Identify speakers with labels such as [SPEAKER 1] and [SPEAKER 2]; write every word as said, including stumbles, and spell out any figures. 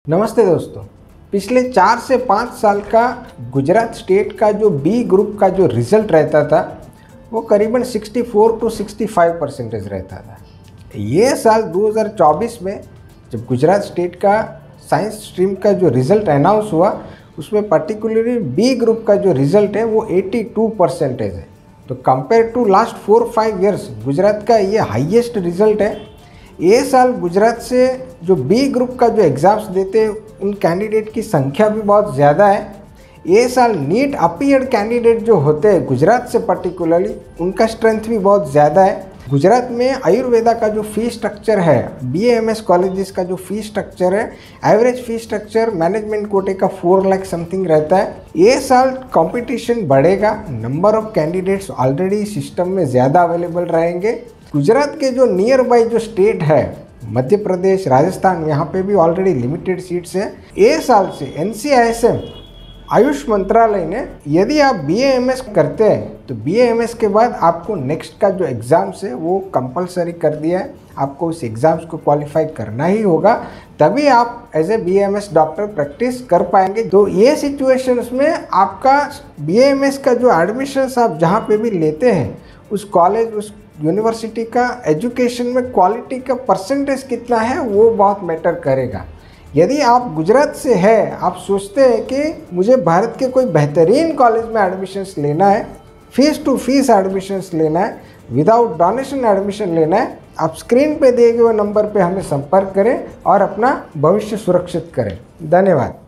[SPEAKER 1] नमस्ते दोस्तों। पिछले चार से पाँच साल का गुजरात स्टेट का जो बी ग्रुप का जो रिज़ल्ट रहता था वो करीबन चौंसठ टू पैंसठ परसेंटेज रहता था। ये साल दो हज़ार चौबीस में जब गुजरात स्टेट का साइंस स्ट्रीम का जो रिज़ल्ट अनाउंस हुआ उसमें पर्टिकुलरली बी ग्रुप का जो रिज़ल्ट है वो बयासी परसेंटेज है। तो compare to last four five years Gujarat का ये हाईएस्ट रिज़ल्ट है। ये साल गुजरात से जो बी ग्रुप का जो एग्ज़ाम्स देते हैं उन कैंडिडेट की संख्या भी बहुत ज़्यादा है। ये साल नीट अपीयर्ड कैंडिडेट जो होते हैं गुजरात से पर्टिकुलरली उनका स्ट्रेंथ भी बहुत ज़्यादा है। गुजरात में आयुर्वेदा का जो फ़ी स्ट्रक्चर है, B A M S colleges का जो फ़ी स्ट्रक्चर है, एवरेज फ़ी स्ट्रक्चर मैनेजमेंट कोटे का फोर लाख समथिंग रहता है। ये साल कंपटीशन बढ़ेगा, number of candidates already system में ज़्यादा अवेलेबल रहेंगे। गुजरात के जो नियर बाई जो स्टेट है मध्य प्रदेश, राजस्थान, यहाँ पे भी ऑलरेडी लिमिटेड सीट्स हैं। ये साल से N C I S M Ayush मंत्रालय ने यदि आप बी ए एम एस करते हैं तो बी ए एम एस के बाद आपको नेक्स्ट का जो एग्ज़ाम्स है वो कंपलसरी कर दिया है। आपको उस एग्ज़ाम्स को क्वालिफाई करना ही होगा, तभी आप as a B A M S doctor practice कर पाएंगे। तो ये सिचुएशंस में आपका बी ए एम एस का जो एडमिशन्स आप जहाँ पे भी लेते हैं उस कॉलेज, उस यूनिवर्सिटी का एजुकेशन में क्वालिटी का परसेंटेज कितना है वो बहुत मैटर करेगा। यदि आप गुजरात से है, आप सोचते हैं कि मुझे भारत के कोई बेहतरीन कॉलेज में एडमिशन्स लेना है, फीस टू फीस एडमिशन्स लेना है, विदाउट डोनेशन एडमिशन लेना है, आप स्क्रीन पे दिए गए नंबर पे हमें संपर्क करें और अपना भविष्य सुरक्षित करें। धन्यवाद।